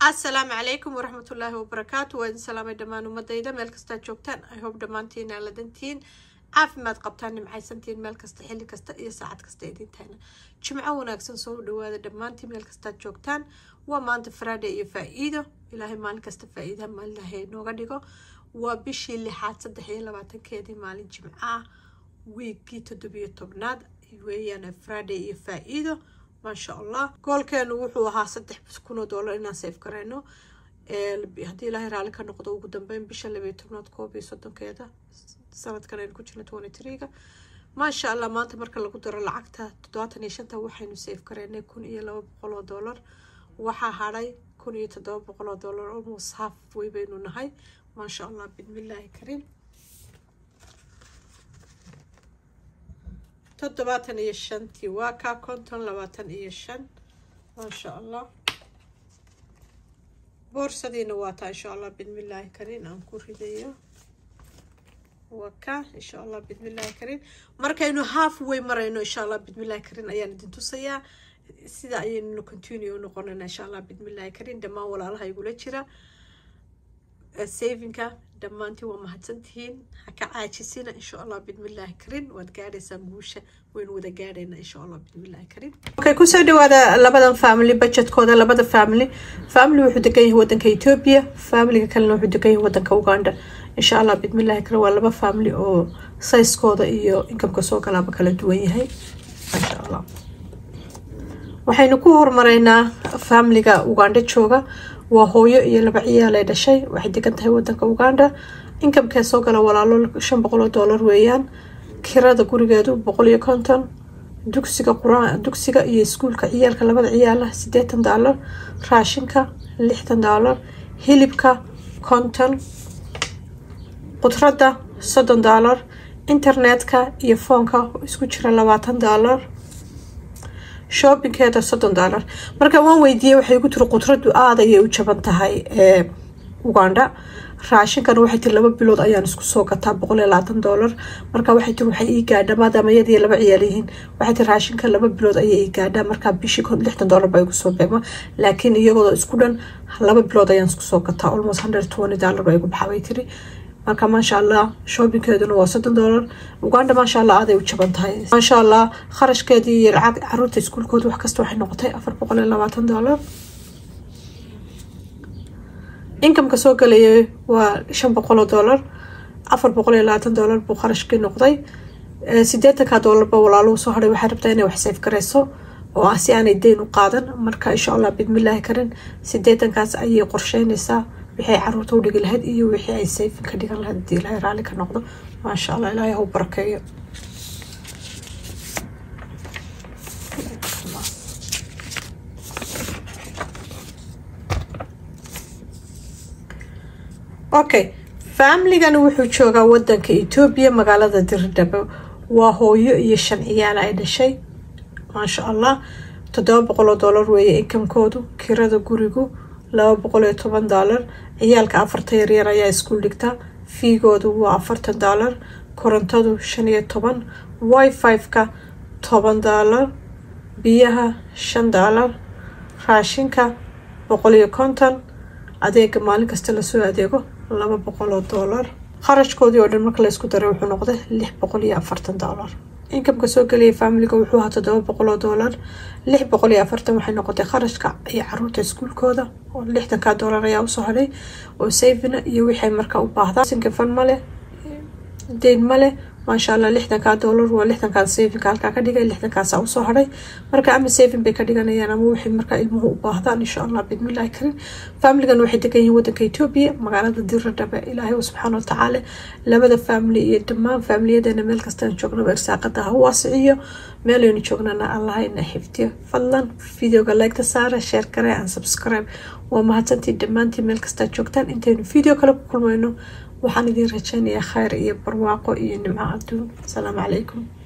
السلام عليكم ورحمة الله وبركاته وإن سلام دمان ومديدة مال كستا جوكتان I hope دمانتين على دنتين عافماد قبتان معي سنتين مال كستا حلي كستا إيه ساعات كستا إيدين تانا جمعة وناكسن صور دواذا دمانتين مال كستا جوكتان ومانت فرادة إيه فائدة إلهي مال كستا فائدة مال لهي نوغا ديغو وبشي اللي حاد صدحي لباتن كيدي مال جمعة ويكي تدبيو تبناد ويانا فرادة إيه فائدة ما شاء الله قول كانوا وحوها صدح بسكونو دولار إنا سيف كرينو هدي الله رالي كانوا قدو قدام بين بيشا اللي بيتبنات كوبي صدن كيدا سنة كانين كوشنا تواني تريقة ما شاء الله ما تمركا لقدر العقتها تدواتني شنتا وحينو سيف كرينو كون إيا لو بقولو دولار وحا هاراي كون إيا تدو بقولو دولار ومصحف ويبينو نهاي ما شاء الله بإذن الله كريم تدواتن إيا شنتي واكا كونتون لواتن إيا شن ما شاء الله بورصة دي نواتا إن شاء الله بإذن الله كريم أنكور هدية وكا إن شاء الله بإذن الله كريم مركا إنو هاف وي مرة إنو إن شاء الله بإذن الله كريم أيان دنتو سيا سيدا أيان إنو كنتينيو نقولنا إن شاء الله بإذن الله كريم دما ولا الله يقول جرا سيفينكا دمانتي ومهتنتين هكا عاجسين إن شاء الله بإذن الله كريم وادقاري سنبوشة وين ودا قارينا إن شاء الله بإذن الله كريم أوكي كوسو دوادا لبدا فاميلي بجت كودا لبدا فاميلي وحو دقايه ودنك إثيوبيا فاميلي كالنا وحو دقايه ودنك أوغندا إن شاء الله بإذن الله كريم ولبا فاميلي أو سايس كودا إيو إنكم كسو كلابا كلا دوي هاي إن شاء الله waxaynu ku hormareynaa family-ga Uganda jooga waa hooyo iyo laba ciyaal ay dhashay waxay degan tahay wadanka Uganda income-ka soo gala walaalo $500 weeyaan kirada gurigeedu $150 dugsiga iyo iskuulka ciyaalka labada ciyaal $80 raashinka $60 hilibka $50 qudrada $30 internetka iyo foonka isku jira $20 shopping كذا $60 marka waan weydiiyay waxay ku tiri qudradu aad ayay u jaban tahay Uganda raashinkan waxay tii 2 bilood ayaan isku soo gataa $120 marka waxay tii waxay ii gaadha maadaama iyadii laba ciyaal yihiin waxay tii raashinkan 2 bilood ayay ii gaadha marka bishii $60 bay ku soo beema laakiin iyagoo isku dhan 2 bilood ayaan isku soo gataa almost $120 bay ku baxay tiri marka ma sha Allah shopping keeduna waa $60 Uganda ma sha Allah aad ay u jaban tahay ma sha Allah kharashkeedii iyo lacag caruurta iskuulkooda wax kasta waxay noqotay $420 income ka soo galay waa $500 $420 buu kharashkii noqday $80 ba walaalo soo haray waxay rabtaa inay wax save gareyso oo si aanay deyn u qaadan marka insha Allah bidmillaah karin 80 kaas ayay qorsheynaysaa wixii caruurta u dhigi lahayd iyo wixii ay safe ka dhigan lahayd hadii ilaahay raali ka noqdo ma sha Allah ilaahay ha u barakeeyo okay family-gan wuxuu joogaa wadanka Ethiopia magaalada Dirdaba waa hooyo iyo 5 ciyaal ay dhashay ma sha Allah $700 weeye income-koodu kirada gurigu $210 ciyaalka 4 yar ayaa iskuul dhigta fiigoodu waa $40 korontadu $15 wifi-ka $10 biyaha $5 raashinka $150 adeega maalin kasta la soo adeego $200 kharashkoodii oo dhan marka la isku daray wuxuu noqday $640 income-ka soo galay family-ga wuxuu ahaa $700 $640 waxay noqotay kharashka ay caruurta iskuulkooda oo $60 ayaa u soo haray oo saving iyo wixii marka u baahdaan sinka fan male deyn male ma sha Allah $60 waa $60 saving halka ka dhigay $60 u soo haray marka ama saving bay ka dhiganayaan ama wixii marka ilmuhu u baahdaan insha Allah bidmillaah karin family-gan waxay degan yihiin wadanka Ethiopia magaalada Dirdaba ilaahay subhanahu wa ta'ala labada family iyo dhammaan family-yada meel kasta joogno irsaaqada ha waasiyo meel aynu joognana Allah ina xifdiyo fadlan video-ga like saara share kare and subscribe waa mahadsantii dhammaantiin meel kasta joogtaan intaynu video kale ku kulmayno waxaan idin rajaynayaa khayr iyo barwaaqo iyo nimco adduun. Assalaamu calaykum.